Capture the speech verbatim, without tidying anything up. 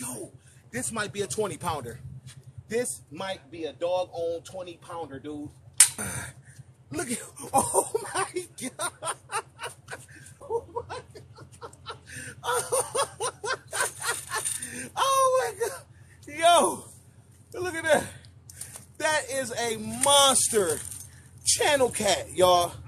yo, this might be a twenty pounder. This might be a dog on twenty pounder, dude. Look at, oh my God. Oh my God. Oh my God. Yo, look at that. That is a monster channel cat, y'all.